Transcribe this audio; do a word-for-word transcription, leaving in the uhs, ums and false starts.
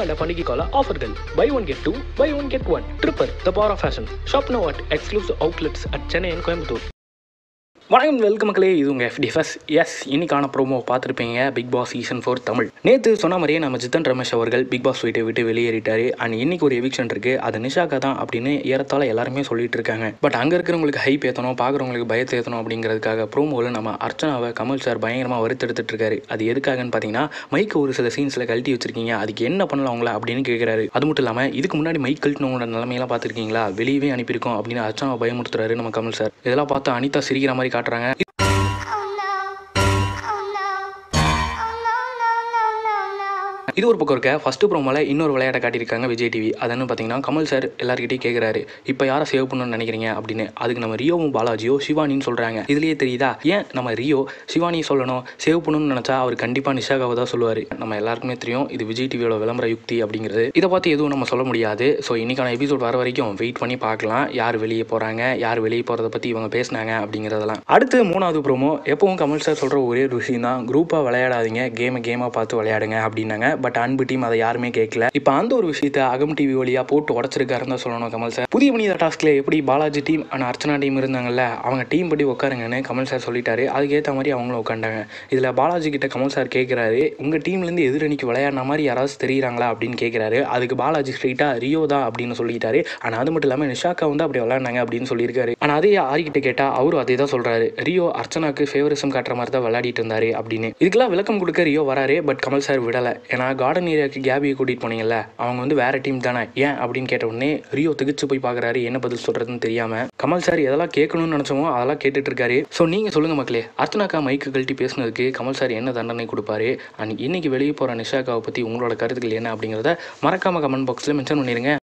பிரம்மாண்ட பண்டிகை கால ஆஃபர்கள். Buy one get two, buy one get one. Tripper, the power of fashion. Shop now at exclusive outlets at Chennai and Coimbatore. வணக்கம், welcome மக்களே. இது உங்கள் எஃப்டிஎஃப்எஸ். எஸ், இன்னைக்கான ப்ரோமோ பார்த்துருப்பீங்க. Bigg Boss season four Tamil. நேற்று சொன்ன மாதிரியே நம்ம ஜித்தன் ரமேஷ் அவர்கள் பிக் பாஸ் வீட்டை விட்டு வெளியேறிட்டாரு. அண்ட் இன்னைக்கு ஒரு எவிக்ஷன் இருக்குது, அது நிஷாக்கா தான் அப்படின்னு ஏறத்தாழ எல்லாருமே சொல்லிட்டு இருக்காங்க. பட் அங்கே இருக்கிறவங்களுக்கு ஹைப் ஏற்றணும், பார்க்குறவங்களுக்கு பயத்தை ஏற்றணும் அப்படிங்கிறதுக்காக ப்ரோமோவில் நம்ம அர்ச்சனாவை கமல் சார் பயங்கரமாக வருத்தெடுத்துட்டு இருக்காரு. அது எதுக்காகன்னு பார்த்தீங்கன்னா, மைக்கு ஒரு சில சீன்ஸில் கழட்டி வச்சிருக்கீங்க, அதுக்கு என்ன பண்ணலாம் அவங்கள அப்படின்னு கேட்குறாரு. அது மட்டும் இல்லாமல் இதுக்கு முன்னாடி மைக் கழட்டினவங்களோட நிலைமையெல்லாம் பார்த்துருக்கீங்களா, வெளியவே அனுப்பியிருக்கோம் அப்படின்னு அர்ச்சனாவை பயமுறுத்துறாரு நம்ம கமல் சார். இதெல்லாம் பார்த்து அனிதா சிரிக்கிற மாதிரி காட்டுறாங்க. இது ஒரு பக்கம் இருக்க. ஃபர்ஸ்ட் ப்ரோமோல இன்னொரு விளையாட்டை காட்டியிருக்காங்க விஜய் டிவி. அதுன்னு பார்த்தீங்கன்னா, கமல் சார் எல்லாருக்கிட்டையும் கேட்குறாரு, இப்போ யாரை சேவ் பண்ணணும்னு நினைக்கிறீங்க அப்படின்னு. அதுக்கு நம்ம ரியோவும் பாலாஜியோ சிவானின்னு சொல்கிறாங்க. இதுலேயே தெரியுதா ஏன் நம்ம ரியோ சிவானி சொல்லணும், சேவ் பண்ணணும்னு நினச்சா அவர் கண்டிப்பாக நிஷாகாவை தான் சொல்லுவார். நம்ம எல்லாருக்குமே தெரியும் இது விஜய் டிவியோட விளம்பர யுக்தி அப்படிங்கிறது. இதை பார்த்து எதுவும் நம்ம சொல்ல முடியாது. ஸோ இன்னைக்கான எபிசோட் வர வரைக்கும் வெயிட் பண்ணி பார்க்கலாம், யார் வெளியே போகிறாங்க, யார் வெளியே போகிறத பற்றி இவங்க பேசினாங்க அப்படிங்கிறதெல்லாம். அடுத்து மூணாவது ப்ரோமோ. எப்பவும் கமல் சார் சொல்கிற ஒரே ஒரு விஷயம் தான், குரூப்பாக விளையாடாதீங்க, கேமை கேமாக பார்த்து விளையாடுங்க அப்படின்னாங்க. பட் அன்பு டீம் அதை யாருமே கேட்கல. இப்போ அந்த ஒரு விஷயத்தை அகம் டிவி வழியா போட்டு உடச்சிருக்காருன்னு சொல்லணும் கமல் சார். புதிய மனித டாஸ்க்ல எப்படி Balaji team and Archana team இருந்தாங்கல்ல, அவங்க டீம் படி உட்காருங்கன்னு கமல் சார் சொல்லிட்டாரு. அதுக்கேற்ற மாதிரி அவங்களும் உட்காண்டாங்க. இதில் பாலாஜி கிட்ட கமல் சார் கேட்குறாரு, உங்கள் டீம்லேருந்து எதிரணிக்கு விளையாடின மாதிரி யாராவது தெரியுறாங்களா அப்படின்னு கேட்குறாரு. அதுக்கு பாலாஜி ஸ்ட்ரெயிட்டா ரியோ தான் அப்படின்னு சொல்லிட்டாரு. ஆனால் அது மட்டும் இல்லாமல் நிஷாக்கா வந்து அப்படி விளையாடினாங்க அப்படின்னு சொல்லியிருக்காரு. ஆனால் அதே ஆரிக்கிட்ட கேட்டால் அவரும் அதே தான் சொல்றாரு, ரியோ அர்ச்சனாக்கு ஃபேவரிசம் காட்டுற மாதிரி தான் விளையாடிட்டு இருந்தாரு அப்படின்னு. இதுக்கெல்லாம் விளக்கம் கொடுக்க ரியோ வராரு. பட் கமல் சார் விடலை. ஏன்னா கார்டன் ஏரியாவுக்கு கேபியை கூட்டிகிட்டு போனீங்கல்ல, அவங்க வந்து வேற டீம் தானே, ஏன் அப்படின்னு கேட்ட உடனே ரியோ திகிச்சு போய் பார்க்குறாரு, என்ன பதில் சொல்கிறதுன்னு தெரியாமல். கமல் சார் எதெல்லாம் கேட்கணும்னு நினச்சோமோ அதெல்லாம் கேட்டுட்டு இருக்காரு. ஸோ நீங்கள் சொல்லுங்கள் மக்களே, அர்ச்சனாக்கா மைக்கு கழட்டி பேசுனதுக்கு கமல் சார் என்ன தண்டனை கொடுப்பாரு? அண்ட் இன்னைக்கு வெளியே போகிற நிஷாக்காவை பற்றி உங்களோட கருத்துக்கள் என்ன அப்படிங்கிறத மறக்காமல் கமெண்ட் பாக்ஸில் மென்ஷன் பண்ணிடுங்க.